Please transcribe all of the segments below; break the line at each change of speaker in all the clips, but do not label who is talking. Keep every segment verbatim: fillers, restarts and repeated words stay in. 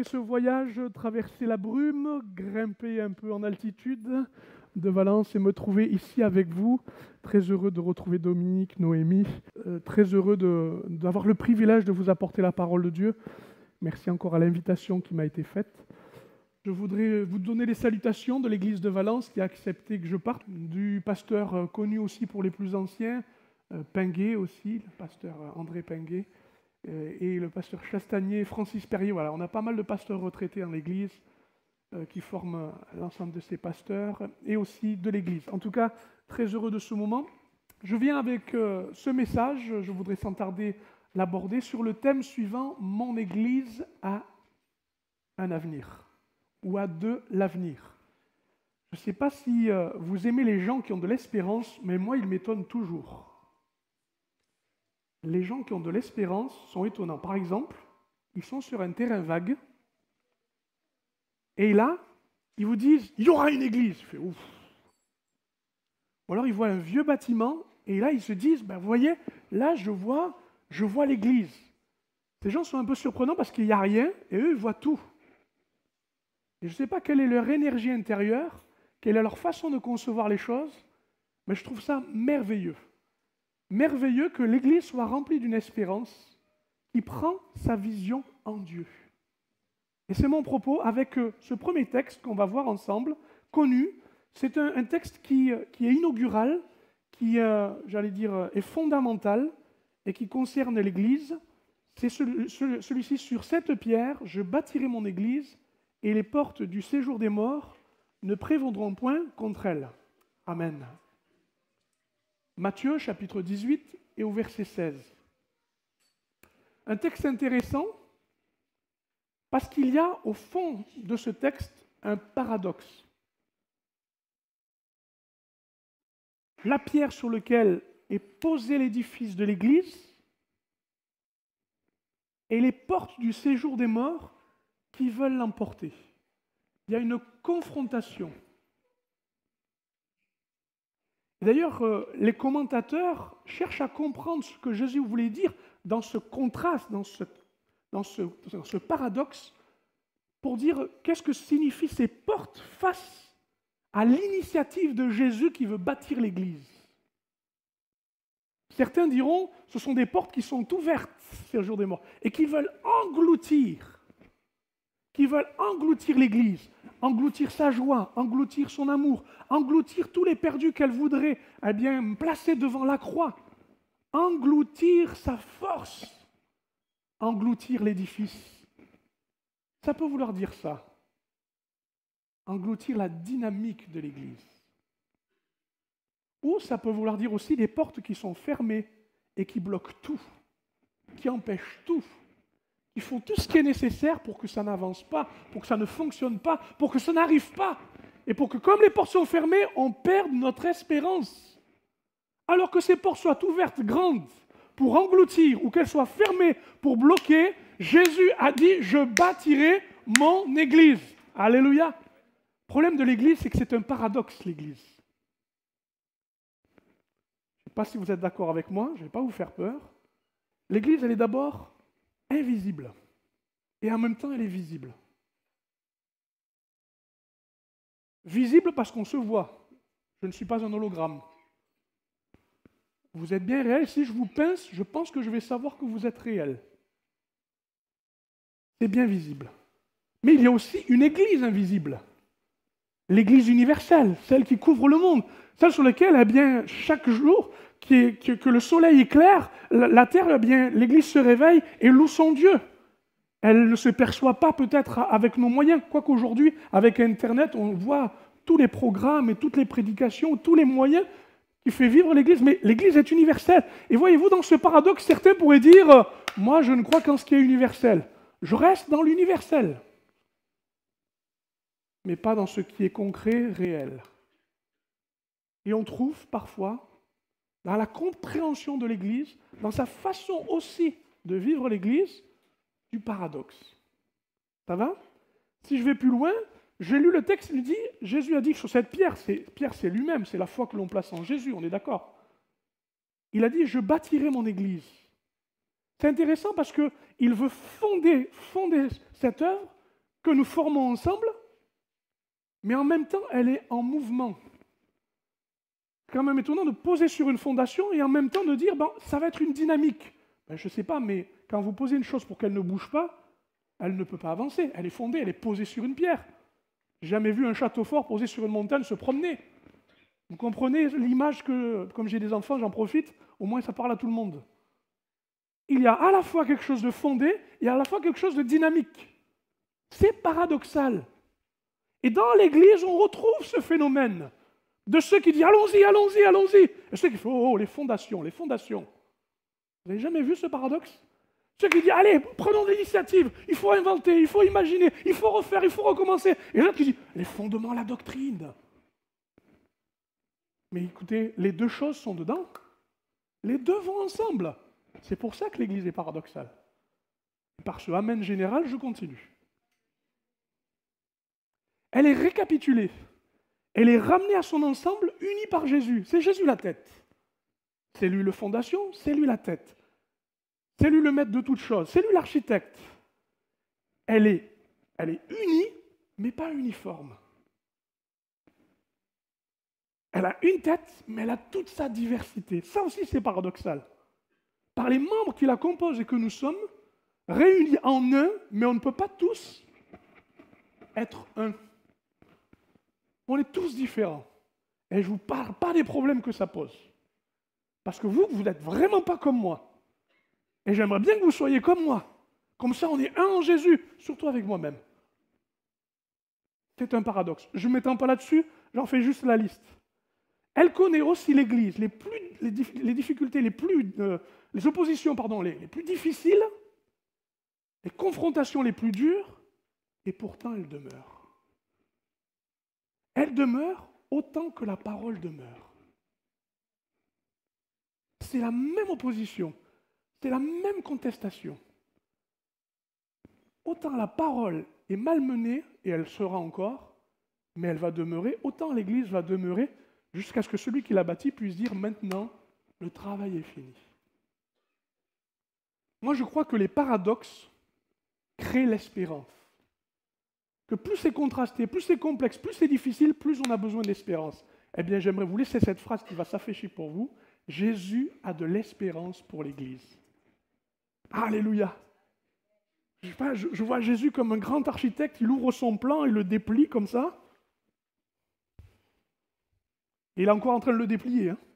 ce voyage, traverser la brume, grimper un peu en altitude de Valence et me trouver ici avec vous. Très heureux de retrouver Dominique, Noémie, euh, très heureux de- d'avoir le privilège de vous apporter la parole de Dieu. Merci encore à l'invitation qui m'a été faite. Je voudrais vous donner les salutations de l'église de Valence qui a accepté que je parte, du pasteur euh, connu aussi pour les plus anciens, euh, Pinguet aussi, le pasteur euh, André Pinguet, euh, et le pasteur Chastanier, Francis Perrier. Voilà, on a pas mal de pasteurs retraités dans l'église euh, qui forment euh, l'ensemble de ces pasteurs et aussi de l'église. En tout cas, très heureux de ce moment. Je viens avec euh, ce message, je voudrais sans tarder l'aborder, sur le thème suivant: Mon église a un avenir, ou a de l'avenir. Je ne sais pas si euh, vous aimez les gens qui ont de l'espérance, mais moi, ils m'étonnent toujours. Les gens qui ont de l'espérance sont étonnants. Par exemple, ils sont sur un terrain vague, et là, ils vous disent « il y aura une église ». Je fais « ouf ». Ou alors, ils voient un vieux bâtiment, et là, ils se disent ben, « vous voyez, là, je vois, je vois l'église ». Ces gens sont un peu surprenants parce qu'il n'y a rien, et eux, ils voient tout. Et je ne sais pas quelle est leur énergie intérieure, quelle est leur façon de concevoir les choses, mais je trouve ça merveilleux. Merveilleux que l'Église soit remplie d'une espérance qui prend sa vision en Dieu. Et c'est mon propos avec ce premier texte qu'on va voir ensemble, connu. C'est un, un texte qui, qui est inaugural, qui, euh, j'allais dire, est fondamental et qui concerne l'Église. C'est celui, celui-ci: sur cette pierre, je bâtirai mon Église, et les portes du séjour des morts ne prévaudront point contre elle. Amen. Matthieu, chapitre dix-huit, et au verset seize. Un texte intéressant, parce qu'il y a au fond de ce texte un paradoxe. La pierre sur laquelle est posé l'édifice de l'Église et les portes du séjour des morts qui veulent l'emporter. Il y a une confrontation. D'ailleurs, euh, les commentateurs cherchent à comprendre ce que Jésus voulait dire dans ce contraste, dans ce, dans ce, dans ce paradoxe, pour dire qu'est-ce que signifient ces portes face à l'initiative de Jésus qui veut bâtir l'Église. Certains diront ce sont des portes qui sont ouvertes, c'est le jour des morts, et qui veulent engloutir, qui veulent engloutir l'Église, engloutir sa joie, engloutir son amour, engloutir tous les perdus qu'elle voudrait eh bien, placer devant la croix, engloutir sa force, engloutir l'édifice. Ça peut vouloir dire ça, engloutir la dynamique de l'Église. Ou ça peut vouloir dire aussi des portes qui sont fermées et qui bloquent tout, qui empêchent tout, qui font tout ce qui est nécessaire pour que ça n'avance pas, pour que ça ne fonctionne pas, pour que ça n'arrive pas. Et pour que, comme les portes sont fermées, on perde notre espérance. Alors que ces portes soient ouvertes, grandes, pour engloutir, ou qu'elles soient fermées pour bloquer, Jésus a dit « je bâtirai mon Église ». Alléluia. Le problème de l'Église, c'est que c'est un paradoxe, l'Église. Je ne sais pas si vous êtes d'accord avec moi, je ne vais pas vous faire peur. L'Église, elle est d'abord invisible, et en même temps, elle est visible. Visible parce qu'on se voit. Je ne suis pas un hologramme. Vous êtes bien réel. Si je vous pince, je pense que je vais savoir que vous êtes réel. C'est bien visible. Mais il y a aussi une Église invisible. L'Église universelle, celle qui couvre le monde, celle sur laquelle, eh bien, chaque jour qui est, que, que le soleil éclaire, la, la terre, eh bien, l'Église se réveille et loue son Dieu. Elle ne se perçoit pas peut-être avec nos moyens, quoique aujourd'hui, avec Internet, on voit tous les programmes et toutes les prédications, tous les moyens qui font vivre l'Église, mais l'Église est universelle. Et voyez-vous, dans ce paradoxe, certains pourraient dire « moi, je ne crois qu'en ce qui est universel. Je reste dans l'universel. » mais pas dans ce qui est concret, réel. Et on trouve parfois, dans la compréhension de l'Église, dans sa façon aussi de vivre l'Église, du paradoxe. Ça va? Si je vais plus loin, j'ai lu le texte, il dit, Jésus a dit que sur cette pierre, c'est, pierre c'est lui-même, c'est la foi que l'on place en Jésus, on est d'accord? Il a dit, je bâtirai mon Église. C'est intéressant parce qu'il veut fonder, fonder cette œuvre que nous formons ensemble, mais en même temps, elle est en mouvement. C'est quand même étonnant de poser sur une fondation et en même temps de dire, ben, ça va être une dynamique. Ben, je ne sais pas, mais quand vous posez une chose pour qu'elle ne bouge pas, elle ne peut pas avancer. Elle est fondée, elle est posée sur une pierre. J'ai jamais vu un château fort posé sur une montagne se promener. Vous comprenez l'image que, comme j'ai des enfants, j'en profite, au moins ça parle à tout le monde. Il y a à la fois quelque chose de fondé et à la fois quelque chose de dynamique. C'est paradoxal. Et dans l'Église, on retrouve ce phénomène de ceux qui disent « allons-y, allons-y, allons-y ». Et ceux qui font « oh, les fondations, les fondations ». Vous n'avez jamais vu ce paradoxe? Ceux qui disent « allez, prenons l'initiative, il faut inventer, il faut imaginer, il faut refaire, il faut recommencer ». Et l'autre qui dit « les fondements, la doctrine ». Mais écoutez, les deux choses sont dedans. Les deux vont ensemble. C'est pour ça que l'Église est paradoxale. Par ce amen général, je continue. Elle est récapitulée. Elle est ramenée à son ensemble, unie par Jésus. C'est Jésus la tête. C'est lui le fondation, c'est lui la tête. C'est lui le maître de toutes choses, c'est lui l'architecte. Elle est, elle est unie, mais pas uniforme. Elle a une tête, mais elle a toute sa diversité. Ça aussi, c'est paradoxal. Par les membres qui la composent et que nous sommes, réunis en un, mais on ne peut pas tous être un. On est tous différents. Et je ne vous parle pas des problèmes que ça pose. Parce que vous, vous n'êtes vraiment pas comme moi. Et j'aimerais bien que vous soyez comme moi. Comme ça, on est un en Jésus, surtout avec moi-même. C'est un paradoxe. Je ne m'étends pas là-dessus, j'en fais juste la liste. Elle connaît aussi l'Église, les, plus, les, les difficultés, les, plus, euh, les oppositions pardon, les, les plus difficiles, les confrontations les plus dures, et pourtant elle demeure. Elle demeure autant que la parole demeure. C'est la même opposition, c'est la même contestation. Autant la parole est malmenée, et elle sera encore, mais elle va demeurer, autant l'Église va demeurer jusqu'à ce que celui qui l'a bâti puisse dire maintenant, le travail est fini. Moi, je crois que les paradoxes créent l'espérance. Que plus c'est contrasté, plus c'est complexe, plus c'est difficile, plus on a besoin d'espérance. Eh bien, j'aimerais vous laisser cette phrase qui va s'afficher pour vous. Jésus a de l'espérance pour l'Église. Alléluia. Je, sais pas, je, je vois Jésus comme un grand architecte, il ouvre son plan, il le déplie comme ça. Et il est encore en train de le déplier. Hein.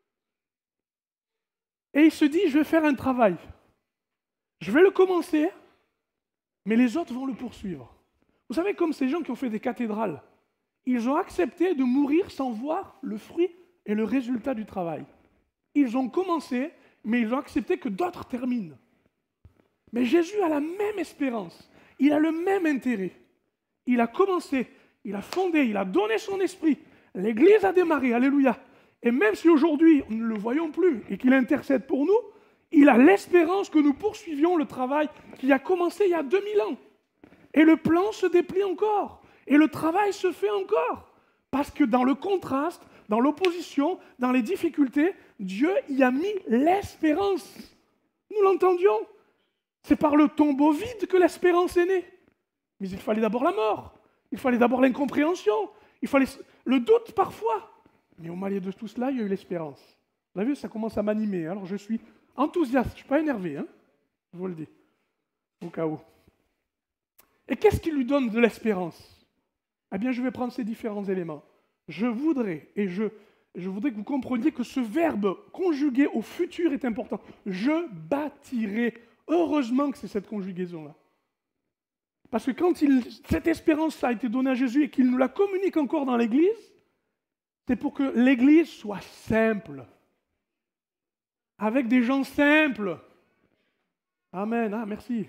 Et il se dit, je vais faire un travail. Je vais le commencer, mais les autres vont le poursuivre. Vous savez, comme ces gens qui ont fait des cathédrales, ils ont accepté de mourir sans voir le fruit et le résultat du travail. Ils ont commencé, mais ils ont accepté que d'autres terminent. Mais Jésus a la même espérance, il a le même intérêt. Il a commencé, il a fondé, il a donné son esprit. L'Église a démarré, alléluia. Et même si aujourd'hui, nous ne le voyons plus et qu'il intercède pour nous, il a l'espérance que nous poursuivions le travail qui a commencé il y a deux mille ans. Et le plan se déplie encore. Et le travail se fait encore. Parce que dans le contraste, dans l'opposition, dans les difficultés, Dieu y a mis l'espérance. Nous l'entendions. C'est par le tombeau vide que l'espérance est née. Mais il fallait d'abord la mort. Il fallait d'abord l'incompréhension. Il fallait le doute parfois. Mais au milieu de tout cela, il y a eu l'espérance. Vous avez vu, ça commence à m'animer. Alors je suis enthousiaste. Je ne suis pas énervé. Hein, je vous le dis. Au cas où. Et qu'est-ce qui lui donne de l'espérance? Eh bien, je vais prendre ces différents éléments. Je voudrais, et je, je voudrais que vous compreniez que ce verbe conjugué au futur est important. Je bâtirai. Heureusement que c'est cette conjugaison-là. Parce que quand il, cette espérance a été donnée à Jésus et qu'il nous la communique encore dans l'Église, c'est pour que l'Église soit simple. Avec des gens simples. Amen. Ah, merci.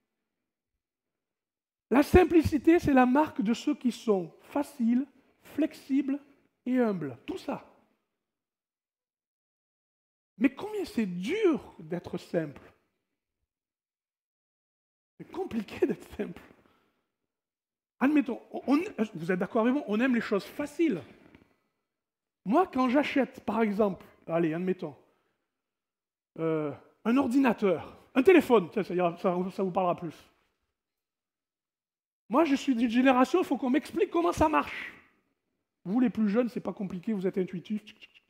La simplicité, c'est la marque de ceux qui sont faciles, flexibles et humbles. Tout ça. Mais combien c'est dur d'être simple. C'est compliqué d'être simple. Admettons, on, vous êtes d'accord avec moi, on aime les choses faciles. Moi, quand j'achète, par exemple, allez, admettons, euh, un ordinateur, un téléphone, ça, ça, ça, ça vous parlera plus. Moi, je suis d'une génération, il faut qu'on m'explique comment ça marche. Vous, les plus jeunes, c'est pas compliqué, vous êtes intuitifs.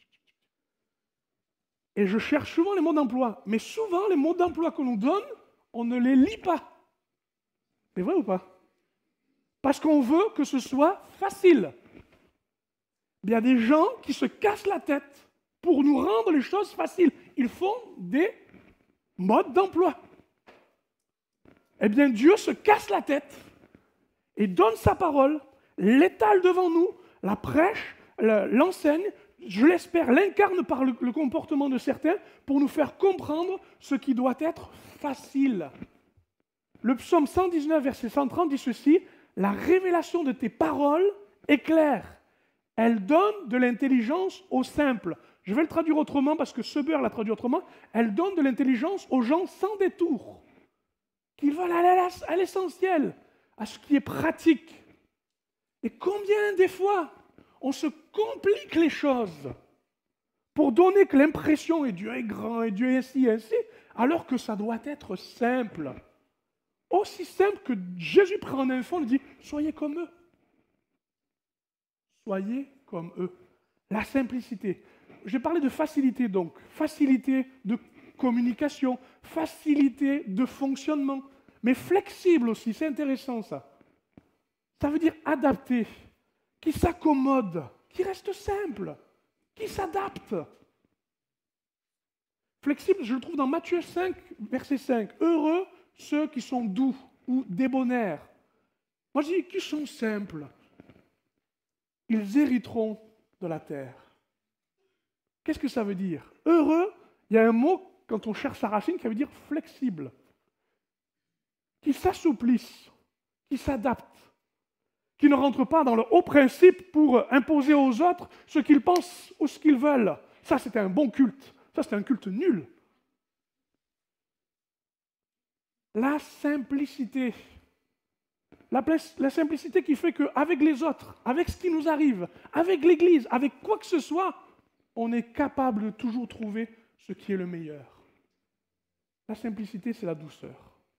Et je cherche souvent les mots d'emploi. Mais souvent, les mots d'emploi qu'on nous donne, on ne les lit pas. C'est vrai ou pas? Parce qu'on veut que ce soit facile. Il y a des gens qui se cassent la tête pour nous rendre les choses faciles. Ils font des modes d'emploi. Eh bien, Dieu se casse la tête et donne sa parole, l'étale devant nous, la prêche, l'enseigne, je l'espère, l'incarne par le, le comportement de certains pour nous faire comprendre ce qui doit être facile. Le psaume cent dix-neuf, verset cent trente dit ceci, « La révélation de tes paroles est claire. Elle donne de l'intelligence aux simples. » Je vais le traduire autrement parce que Seber l'a traduit autrement. « Elle donne de l'intelligence aux gens sans détour. » Qu'ils veulent aller à l'essentiel, à ce qui est pratique. Et combien des fois on se complique les choses pour donner que l'impression et Dieu est grand et Dieu est ainsi et ainsi, alors que ça doit être simple. Aussi simple que Jésus prend un enfant et dit « Soyez comme eux. » Soyez comme eux. La simplicité. J'ai parlé de facilité donc. Facilité de communication, facilité de fonctionnement, mais flexible aussi, c'est intéressant ça. Ça veut dire adapté, qui s'accommode, qui reste simple, qui s'adapte. Flexible, je le trouve dans Matthieu cinq, verset cinq. Heureux ceux qui sont doux ou débonnaires. Moi je dis qui sont simples. Ils hériteront de la terre. Qu'est-ce que ça veut dire? Heureux, il y a un mot, quand on cherche sa racine, qui veut dire flexible. Qui s'assouplissent, qui s'adaptent, qui ne rentrent pas dans le haut principe pour imposer aux autres ce qu'ils pensent ou ce qu'ils veulent. Ça, c'était un bon culte. Ça, c'était un culte nul. La simplicité. La, la simplicité qui fait qu'avec les autres, avec ce qui nous arrive, avec l'Église, avec quoi que ce soit, on est capable de toujours trouver ce qui est le meilleur. La simplicité, c'est la douceur.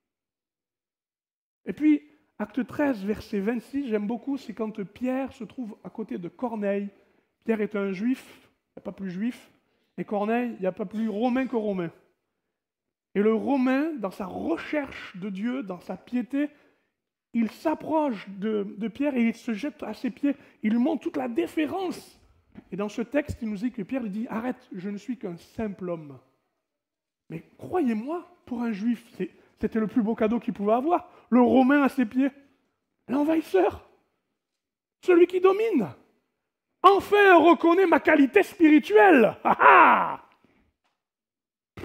Et puis, acte treize, verset vingt-six, j'aime beaucoup, c'est quand Pierre se trouve à côté de Corneille. Pierre est un juif, il n'y a pas plus juif, et Corneille, il n'y a pas plus romain que romain. Et le romain, dans sa recherche de Dieu, dans sa piété, il s'approche de, de Pierre et il se jette à ses pieds, il lui montre toute la déférence. Et dans ce texte, il nous dit que Pierre lui dit « Arrête, je ne suis qu'un simple homme. » Mais croyez-moi, pour un juif, c'est... C'était le plus beau cadeau qu'il pouvait avoir. Le Romain à ses pieds. L'envahisseur. Celui qui domine. Enfin, on reconnaît ma qualité spirituelle. Ha ha!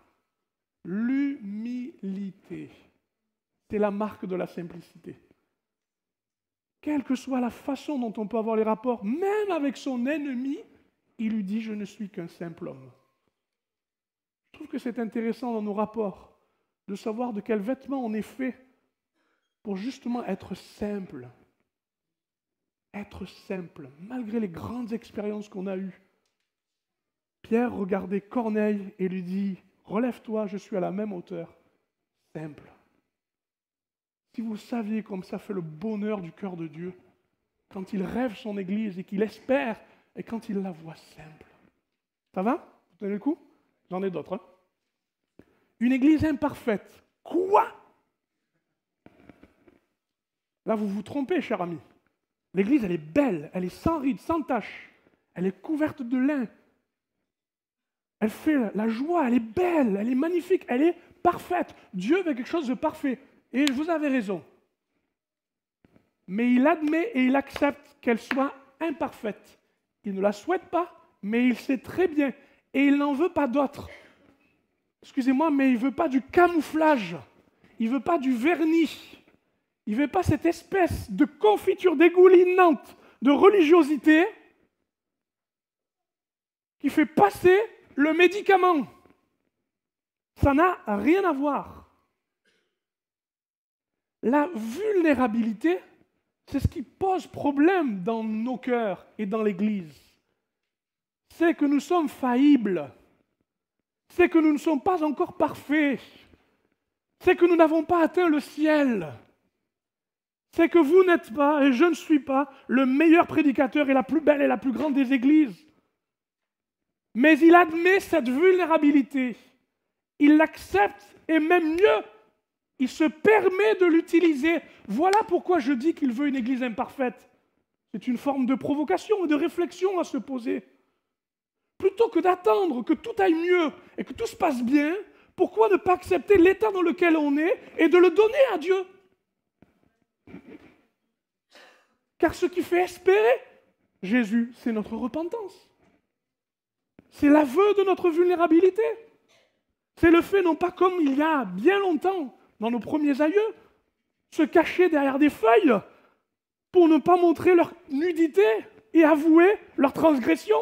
L'humilité. C'est la marque de la simplicité. Quelle que soit la façon dont on peut avoir les rapports, même avec son ennemi, il lui dit « Je ne suis qu'un simple homme ». Je trouve que c'est intéressant dans nos rapports de savoir de quel vêtement on est fait pour justement être simple. Être simple, malgré les grandes expériences qu'on a eues. Pierre regardait Corneille et lui dit « Relève-toi, je suis à la même hauteur. » Simple. Si vous saviez comme ça fait le bonheur du cœur de Dieu, quand il rêve son Église et qu'il espère, et quand il la voit simple. Ça va? Vous tenez le coup? J'en ai d'autres. Hein? Une Église imparfaite. Quoi? Là, vous vous trompez, cher ami. L'Église, elle est belle, elle est sans rides, sans taches. Elle est couverte de lin. Elle fait la joie, elle est belle, elle est magnifique, elle est parfaite. Dieu veut quelque chose de parfait. Et vous avez raison. Mais il admet et il accepte qu'elle soit imparfaite. Il ne la souhaite pas, mais il sait très bien. Et il n'en veut pas d'autre. Excusez-moi, mais il ne veut pas du camouflage. Il ne veut pas du vernis. Il ne veut pas cette espèce de confiture dégoulinante de religiosité qui fait passer le médicament. Ça n'a rien à voir. La vulnérabilité, c'est ce qui pose problème dans nos cœurs et dans l'Église. C'est que nous sommes faillibles. C'est que nous ne sommes pas encore parfaits. C'est que nous n'avons pas atteint le ciel. c'est que vous n'êtes pas, et je ne suis pas, le meilleur prédicateur et la plus belle et la plus grande des églises. Mais il admet cette vulnérabilité. Il l'accepte, et même mieux, il se permet de l'utiliser. Voilà pourquoi je dis qu'il veut une église imparfaite. C'est une forme de provocation et de réflexion à se poser. Plutôt que d'attendre que tout aille mieux et que tout se passe bien, pourquoi ne pas accepter l'état dans lequel on est et de le donner à Dieu? Car ce qui fait espérer Jésus, c'est notre repentance. C'est l'aveu de notre vulnérabilité. C'est le fait, non pas comme il y a bien longtemps, dans nos premiers aïeux, se cacher derrière des feuilles pour ne pas montrer leur nudité et avouer leur transgression.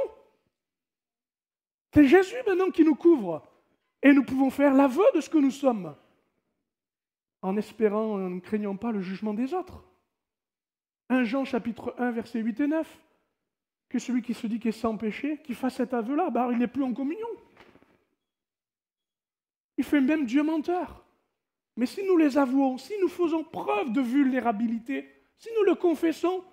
C'est Jésus maintenant qui nous couvre. Et nous pouvons faire l'aveu de ce que nous sommes, en espérant et en ne craignant pas le jugement des autres. un Jean chapitre un, versets huit et neuf, que celui qui se dit qu'il est sans péché, qui fasse cet aveu-là, bah, il n'est plus en communion. Il fait même Dieu menteur. Mais si nous les avouons, si nous faisons preuve de vulnérabilité, si nous le confessons,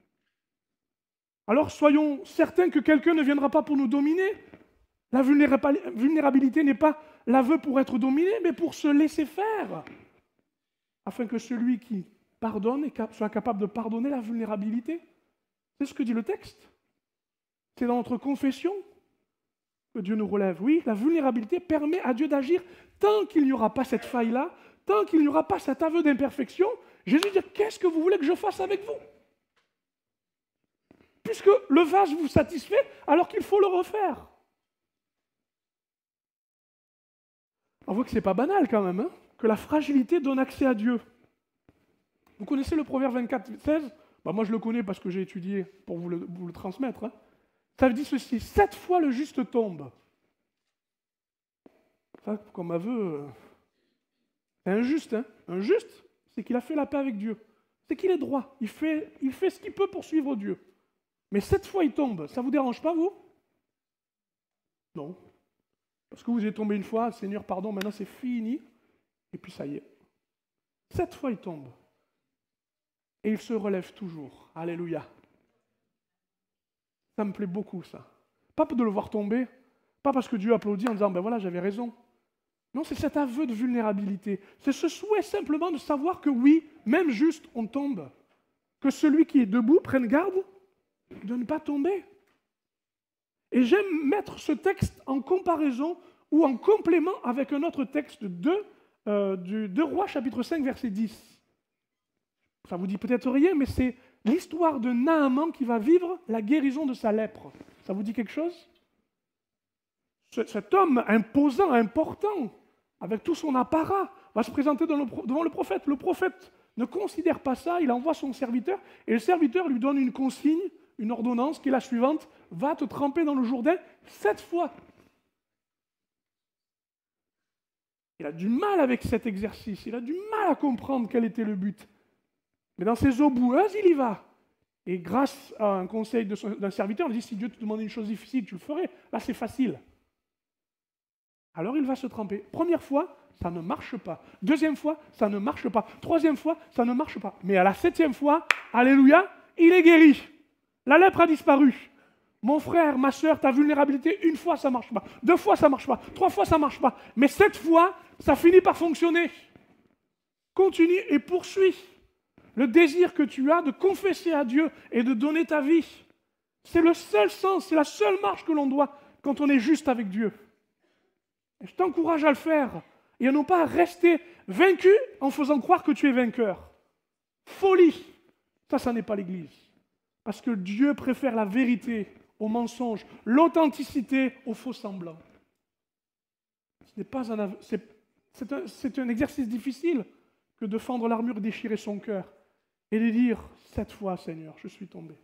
alors soyons certains que quelqu'un ne viendra pas pour nous dominer. La vulnérabilité n'est pas l'aveu pour être dominé, mais pour se laisser faire, afin que celui qui pardonne soit capable de pardonner la vulnérabilité. C'est ce que dit le texte. C'est dans notre confession que Dieu nous relève. Oui, la vulnérabilité permet à Dieu d'agir tant qu'il n'y aura pas cette faille-là, tant qu'il n'y aura pas cet aveu d'imperfection. Jésus dit, qu'est-ce que vous voulez que je fasse avec vous? Puisque le vase vous satisfait, alors qu'il faut le refaire. On voit que ce n'est pas banal quand même, hein, que la fragilité donne accès à Dieu. Vous connaissez le proverbe vingt-quatre, seize? Bah, moi je le connais parce que j'ai étudié pour vous le, vous le transmettre. Hein. Ça dit ceci, sept fois le juste tombe. Ça, comme aveu, c'est injuste. Hein. Injuste, c'est qu'il a fait la paix avec Dieu. C'est qu'il est droit. Il fait, il fait ce qu'il peut pour suivre Dieu. Mais sept fois il tombe. Ça ne vous dérange pas, vous? Non. Parce que vous êtes tombé une fois, Seigneur, pardon, maintenant c'est fini. Et puis ça y est. Sept fois il tombe. Et il se relève toujours. Alléluia. Ça me plaît beaucoup, ça. Pas de le voir tomber, pas parce que Dieu applaudit en disant, ben voilà, j'avais raison. Non, c'est cet aveu de vulnérabilité. C'est ce souhait simplement de savoir que oui, même juste, on tombe. Que celui qui est debout prenne garde de ne pas tomber. Et j'aime mettre ce texte en comparaison ou en complément avec un autre texte de, euh, du deux Rois, chapitre cinq, verset dix. Ça vous dit peut-être rien, mais c'est l'histoire de Naaman qui va vivre la guérison de sa lèpre. Ça vous dit quelque chose? Cet homme imposant, important, avec tout son apparat, va se présenter devant le prophète. Le prophète ne considère pas ça, il envoie son serviteur, et le serviteur lui donne une consigne, une ordonnance qui est la suivante, va te tremper dans le Jourdain sept fois. Il a du mal avec cet exercice, il a du mal à comprendre quel était le but. Mais dans ses eaux boueuses, il y va. Et grâce à un conseil de son, d'un serviteur, il dit, si Dieu te demande une chose difficile, tu le ferais. Là, c'est facile. Alors il va se tremper. Première fois, ça ne marche pas. Deuxième fois, ça ne marche pas. Troisième fois, ça ne marche pas. Mais à la septième fois, alléluia, il est guéri. La lèpre a disparu. Mon frère, ma soeur, ta vulnérabilité, une fois, ça ne marche pas. Deux fois, ça ne marche pas. Trois fois, ça ne marche pas. Mais sept fois, ça finit par fonctionner. Continue et poursuis. Le désir que tu as de confesser à Dieu et de donner ta vie, c'est le seul sens, c'est la seule marche que l'on doit quand on est juste avec Dieu. Et je t'encourage à le faire et à non pas rester vaincu en faisant croire que tu es vainqueur. Folie, ça, ça n'est pas l'Église. Parce que Dieu préfère la vérité au mensonge, l'authenticité au faux semblant. Ce n'est pas un, c'est, c'est un, c'est un exercice difficile que de fendre l'armure et déchirer son cœur. Et de dire, cette fois, Seigneur, je suis tombé.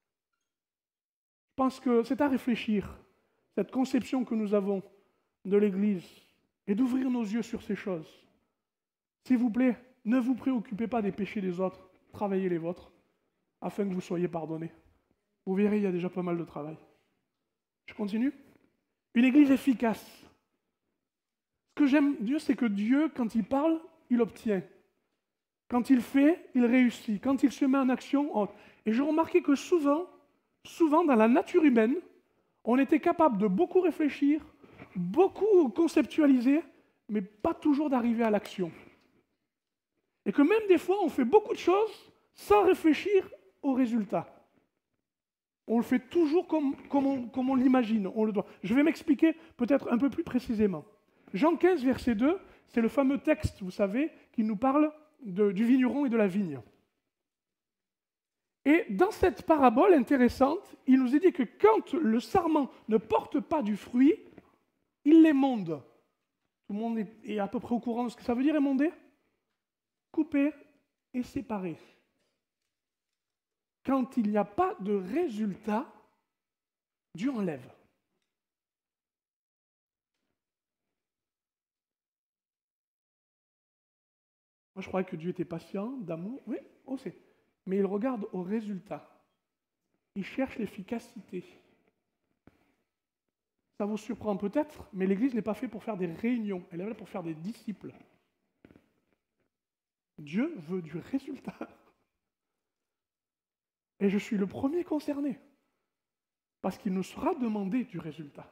Je pense que c'est à réfléchir, cette conception que nous avons de l'Église, et d'ouvrir nos yeux sur ces choses. S'il vous plaît, ne vous préoccupez pas des péchés des autres, travaillez les vôtres, afin que vous soyez pardonnés. Vous verrez, il y a déjà pas mal de travail. Je continue. Une Église efficace. Ce que j'aime Dieu, c'est que Dieu, quand il parle, il obtient. Quand il fait, il réussit. Quand il se met en action, on... Et je remarquais que souvent, souvent dans la nature humaine, on était capable de beaucoup réfléchir, beaucoup conceptualiser, mais pas toujours d'arriver à l'action. Et que même des fois, on fait beaucoup de choses sans réfléchir au résultat. On le fait toujours comme, comme on, comme on l'imagine, on le doit. Je vais m'expliquer peut-être un peu plus précisément. Jean quinze, verset deux, c'est le fameux texte, vous savez, qui nous parle de, du vigneron et de la vigne. Et dans cette parabole intéressante, il nous est dit que quand le sarment ne porte pas du fruit, il l'émonde. Tout le monde est, est à peu près au courant de ce que ça veut dire émonder? Couper et séparer. Quand il n'y a pas de résultat, Dieu enlève. Moi, je croyais que Dieu était patient, d'amour. Oui, on sait. Mais il regarde au résultat. Il cherche l'efficacité. Ça vous surprend peut-être, mais l'Église n'est pas faite pour faire des réunions. Elle est là pour faire des disciples. Dieu veut du résultat. Et je suis le premier concerné. Parce qu'il nous sera demandé du résultat.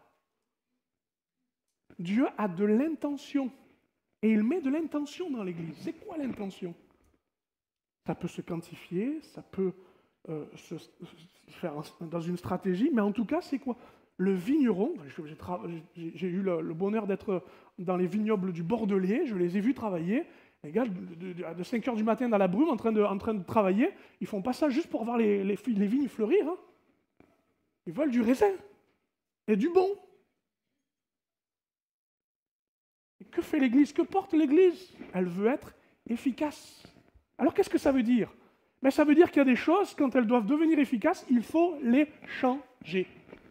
Dieu a de l'intention. Et il met de l'intention dans l'Église. C'est quoi l'intention? Ça peut se quantifier, ça peut euh, se, se faire dans une stratégie, mais en tout cas, c'est quoi? Le vigneron, j'ai, j'ai, j'ai eu le, le bonheur d'être dans les vignobles du Bordelais, je les ai vus travailler. Les gars, de, de, de cinq heures du matin dans la brume, en train de, en train de travailler, ils font pas ça juste pour voir les, les, les vignes fleurir. Hein. Ils veulent du raisin et du bon. Et que fait l'Église? Que porte l'Église? Elle veut être efficace. Alors qu'est-ce que ça veut dire? Mais ça veut dire qu'il y a des choses, quand elles doivent devenir efficaces, il faut les changer.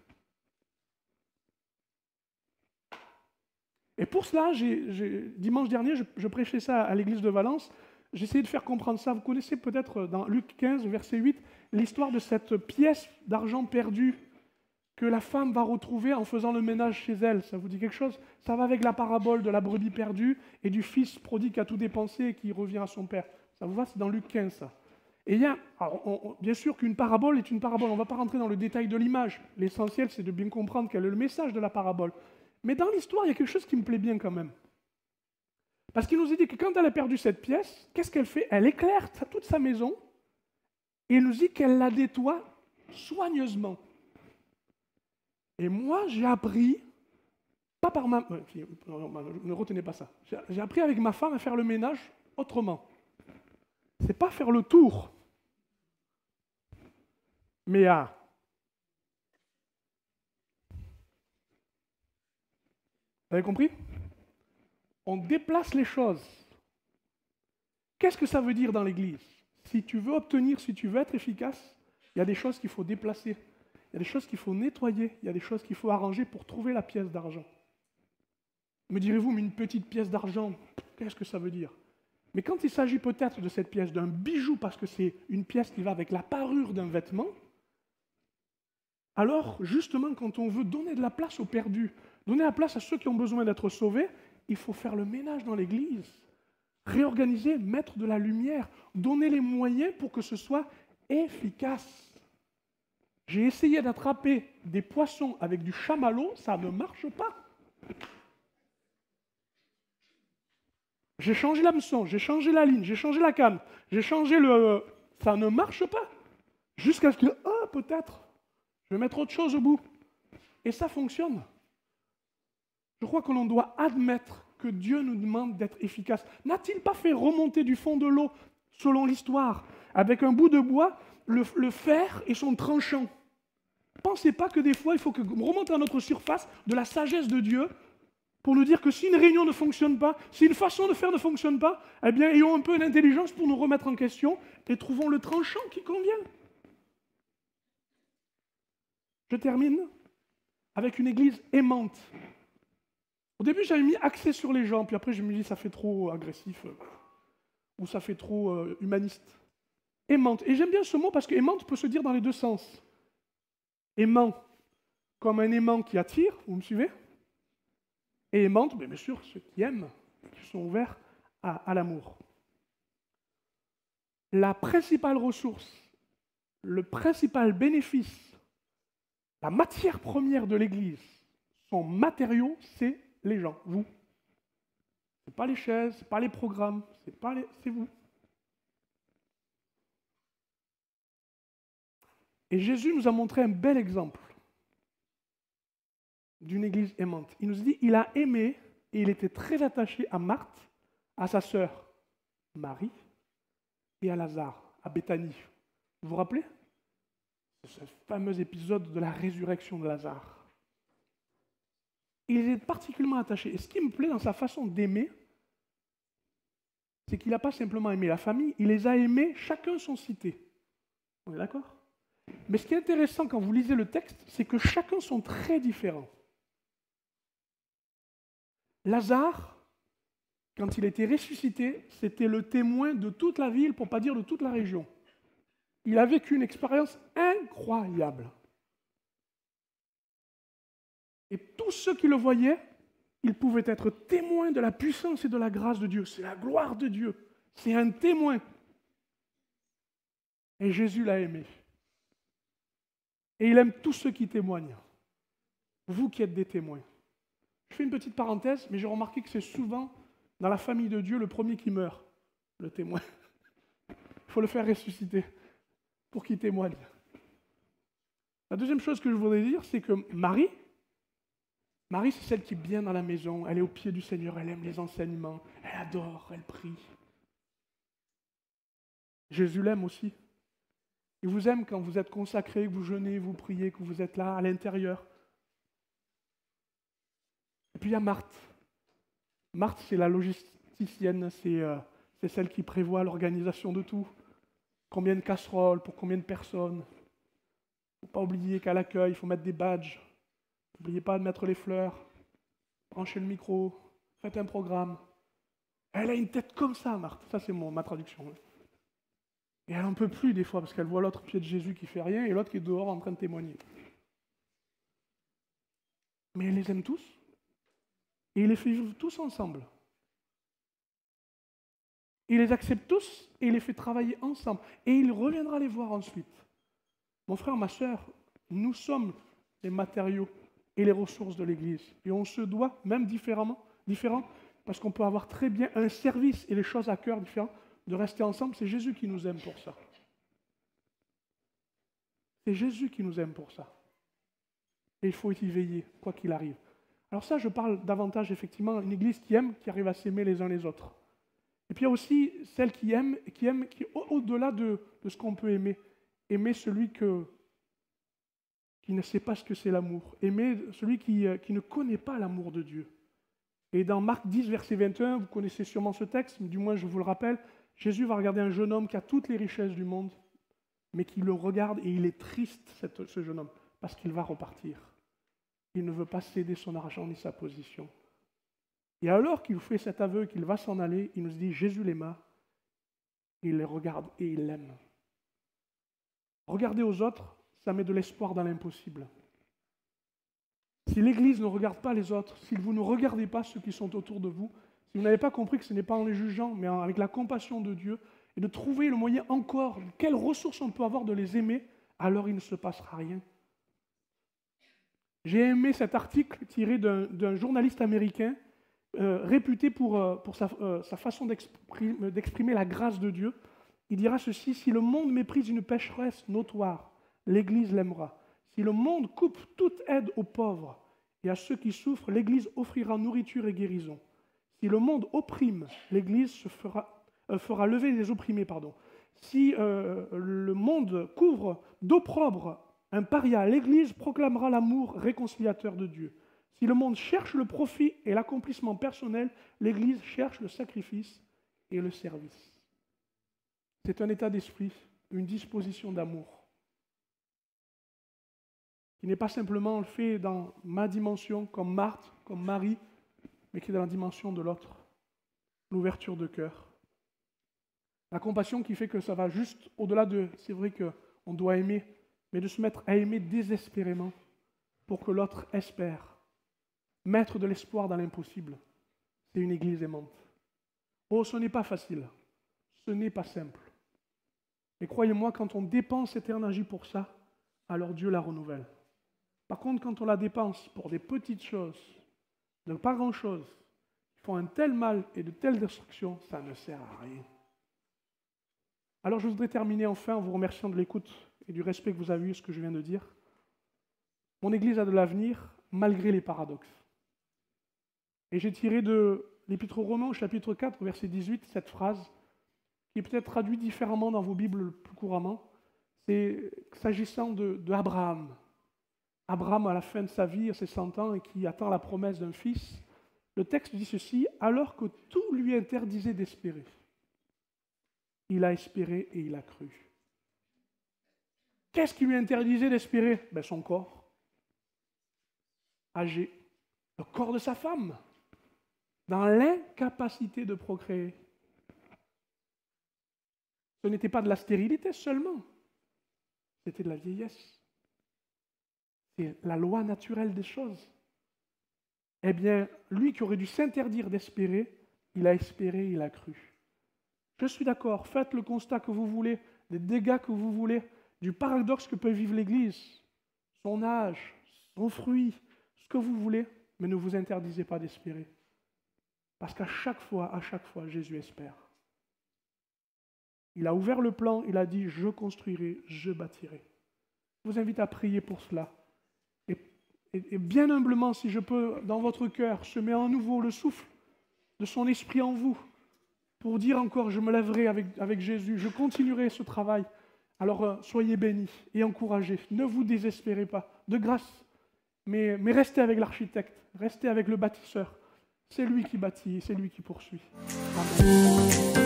Et pour cela, j'ai, j'ai, dimanche dernier, je, je prêchais ça à l'église de Valence, j'ai essayé de faire comprendre ça. Vous connaissez peut-être dans Luc quinze, verset huit, l'histoire de cette pièce d'argent perdue que la femme va retrouver en faisant le ménage chez elle. Ça vous dit quelque chose? Ça va avec la parabole de la brebis perdue et du fils prodigue qui a tout dépensé et qui revient à son père. Ça vous va? C'est dans Luc quinze, ça. Et il y a, alors, on, on, bien sûr qu'une parabole est une parabole, on ne va pas rentrer dans le détail de l'image. L'essentiel, c'est de bien comprendre quel est le message de la parabole. Mais dans l'histoire, il y a quelque chose qui me plaît bien quand même. Parce qu'il nous dit que quand elle a perdu cette pièce, qu'est-ce qu'elle fait? Elle éclaire toute sa maison et il nous dit qu'elle la nettoie soigneusement. Et moi, j'ai appris, pas par ma... Ne retenez pas ça. J'ai appris avec ma femme à faire le ménage autrement. C'est pas faire le tour, mais à... Vous avez compris? On déplace les choses. Qu'est-ce que ça veut dire dans l'Église? Si tu veux obtenir, si tu veux être efficace, il y a des choses qu'il faut déplacer. Il y a des choses qu'il faut nettoyer. Il y a des choses qu'il faut arranger pour trouver la pièce d'argent. Me direz-vous, mais une petite pièce d'argent, qu'est-ce que ça veut dire? Mais quand il s'agit peut-être de cette pièce, d'un bijou, parce que c'est une pièce qui va avec la parure d'un vêtement, alors, justement, quand on veut donner de la place aux perdus, donner la place à ceux qui ont besoin d'être sauvés, il faut faire le ménage dans l'Église, réorganiser, mettre de la lumière, donner les moyens pour que ce soit efficace. J'ai essayé d'attraper des poissons avec du chamallow, ça ne marche pas. J'ai changé l'hameçon, j'ai changé la ligne, j'ai changé la canne, j'ai changé le... Ça ne marche pas. Jusqu'à ce que, ah, peut-être, je vais mettre autre chose au bout. Et ça fonctionne. Je crois que l'on doit admettre que Dieu nous demande d'être efficace. N'a-t-il pas fait remonter du fond de l'eau, selon l'histoire, avec un bout de bois, le, le fer et son tranchant? Pensez pas que des fois, il faut que on remonte à notre surface de la sagesse de Dieu pour nous dire que si une réunion ne fonctionne pas, si une façon de faire ne fonctionne pas, eh bien, ayons un peu d'intelligence pour nous remettre en question et trouvons le tranchant qui convient. Je termine avec une église aimante. Au début, j'avais mis axé sur les gens, puis après, je me dis ça fait trop agressif euh, ou ça fait trop euh, humaniste. Aimante. Et j'aime bien ce mot parce que aimante peut se dire dans les deux sens. Aimant, comme un aimant qui attire, vous me suivez? Et aimante, bien sûr, ceux qui aiment, qui sont ouverts à, à l'amour. la principale ressource, le principal bénéfice, la matière première de l'Église, son matériau, c'est les gens, vous. Ce n'est pas les chaises, ce n'est pas les programmes, c'est pas les... c'est vous. Et Jésus nous a montré un bel exemple d'une Église aimante. Il nous dit, il a aimé et il était très attaché à Marthe, à sa sœur Marie et à Lazare, à Béthanie. Vous vous rappelez? C'est ce fameux épisode de la résurrection de Lazare. Il est particulièrement attaché. Et ce qui me plaît dans sa façon d'aimer, c'est qu'il n'a pas simplement aimé la famille, il les a aimés, chacun son cité. On est d'accord? Mais ce qui est intéressant quand vous lisez le texte, c'est que chacun sont très différents. Lazare, quand il était ressuscité, c'était le témoin de toute la ville, pour ne pas dire de toute la région. Il a vécu une expérience incroyable. Et tous ceux qui le voyaient, ils pouvaient être témoins de la puissance et de la grâce de Dieu. C'est la gloire de Dieu. C'est un témoin. Et Jésus l'a aimé. Et il aime tous ceux qui témoignent. Vous qui êtes des témoins. Je fais une petite parenthèse, mais j'ai remarqué que c'est souvent dans la famille de Dieu le premier qui meurt, le témoin. Il faut le faire ressusciter pour qu'il témoigne. La deuxième chose que je voudrais dire, c'est que Marie, Marie, c'est celle qui est bien dans la maison, elle est au pied du Seigneur, elle aime les enseignements, elle adore, elle prie. Jésus l'aime aussi. Il vous aime quand vous êtes consacré, que vous jeûnez, vous priez, que vous êtes là, à l'intérieur. Et puis il y a Marthe. Marthe, c'est la logisticienne, c'est, euh, c'est celle qui prévoit l'organisation de tout. Combien de casseroles, pour combien de personnes. Il ne faut pas oublier qu'à l'accueil, il faut mettre des badges. N'oubliez pas de mettre les fleurs. Branchez le micro. Faites un programme. Elle a une tête comme ça, Marthe. Ça, c'est mon, ma traduction. Et elle n'en peut plus des fois, parce qu'elle voit l'autre pied de Jésus qui fait rien et l'autre qui est dehors en train de témoigner. Mais elle les aime tous. Et il les fait vivre tous ensemble. Il les accepte tous et il les fait travailler ensemble. Et il reviendra les voir ensuite. Mon frère, ma sœur, nous sommes les matériaux et les ressources de l'Église. Et on se doit, même différemment, différent, parce qu'on peut avoir très bien un service et les choses à cœur différents, de rester ensemble. C'est Jésus qui nous aime pour ça. C'est Jésus qui nous aime pour ça. Et il faut y veiller, quoi qu'il arrive. Alors ça, je parle davantage, effectivement, d'une Église qui aime, qui arrive à s'aimer les uns les autres. Et puis il y a aussi celle qui aime, qui aime, qui est au-delà de, de ce qu'on peut aimer. Aimer celui que, qui ne sait pas ce que c'est l'amour. Aimer celui qui, qui ne connaît pas l'amour de Dieu. Et dans Marc dix, verset vingt et un, vous connaissez sûrement ce texte, mais du moins je vous le rappelle, Jésus va regarder un jeune homme qui a toutes les richesses du monde, mais qui le regarde et il est triste, cette, ce jeune homme, parce qu'il va repartir. Il ne veut pas céder son argent ni sa position. Et alors qu'il fait cet aveu, qu'il va s'en aller, il nous dit, Jésus l'aima, il les regarde et il l'aime. Regarder aux autres, ça met de l'espoir dans l'impossible. Si l'Église ne regarde pas les autres, si vous ne regardez pas ceux qui sont autour de vous, si vous n'avez pas compris que ce n'est pas en les jugeant, mais avec la compassion de Dieu, et de trouver le moyen encore, quelles ressources on peut avoir de les aimer, alors il ne se passera rien. J'ai aimé cet article tiré d'un, d'un journaliste américain euh, réputé pour, euh, pour sa, euh, sa façon d'exprimer, d'exprimer la grâce de Dieu. Il dira ceci, « Si le monde méprise une pécheresse notoire, l'Église l'aimera. Si le monde coupe toute aide aux pauvres et à ceux qui souffrent, l'Église offrira nourriture et guérison. Si le monde opprime, l'Église se fera, euh, fera lever les opprimés. Pardon. Si euh, le monde couvre d'opprobre un paria, l'Église proclamera l'amour réconciliateur de Dieu. Si le monde cherche le profit et l'accomplissement personnel, l'Église cherche le sacrifice et le service. » C'est un état d'esprit, une disposition d'amour, qui n'est pas simplement le fait dans ma dimension, comme Marthe, comme Marie, mais qui est dans la dimension de l'autre, l'ouverture de cœur. La compassion qui fait que ça va juste au-delà de, c'est vrai qu'on doit aimer, mais de se mettre à aimer désespérément pour que l'autre espère. Mettre de l'espoir dans l'impossible, c'est une Église aimante. Oh, ce n'est pas facile, ce n'est pas simple. Et croyez-moi, quand on dépense cette énergie pour ça, alors Dieu la renouvelle. Par contre, quand on la dépense pour des petites choses, de pas grand-chose, qui font un tel mal et de telles destructions, ça ne sert à rien. Alors je voudrais terminer enfin en vous remerciant de l'écoute et du respect que vous avez eu à ce que je viens de dire. Mon Église a de l'avenir, malgré les paradoxes. Et j'ai tiré de l'Épître aux Romains, au chapitre quatre, verset dix-huit, cette phrase, qui est peut-être traduite différemment dans vos Bibles plus couramment. C'est s'agissant de, de Abraham. Abraham, à la fin de sa vie, à ses cent ans, et qui attend la promesse d'un fils. Le texte dit ceci, « Alors que tout lui interdisait d'espérer, il a espéré et il a cru. » Qu'est-ce qui lui interdisait d'espérer? Ben, son corps, âgé, le corps de sa femme, dans l'incapacité de procréer. Ce n'était pas de la stérilité seulement, c'était de la vieillesse. C'est la loi naturelle des choses. Eh bien, lui qui aurait dû s'interdire d'espérer, il a espéré, il a cru. Je suis d'accord, faites le constat que vous voulez, des dégâts que vous voulez, du paradoxe que peut vivre l'Église, son âge, son fruit, ce que vous voulez, mais ne vous interdisez pas d'espérer. Parce qu'à chaque fois, à chaque fois, Jésus espère. Il a ouvert le plan, il a dit « Je construirai, je bâtirai ». Je vous invite à prier pour cela. Et, et, et bien humblement, si je peux, dans votre cœur, semer à nouveau le souffle de son esprit en vous, pour dire encore « Je me lèverai avec, avec Jésus, je continuerai ce travail ». Alors, euh, soyez bénis et encouragés. Ne vous désespérez pas, de grâce. Mais, mais restez avec l'architecte, restez avec le bâtisseur. C'est lui qui bâtit et c'est lui qui poursuit. Amen.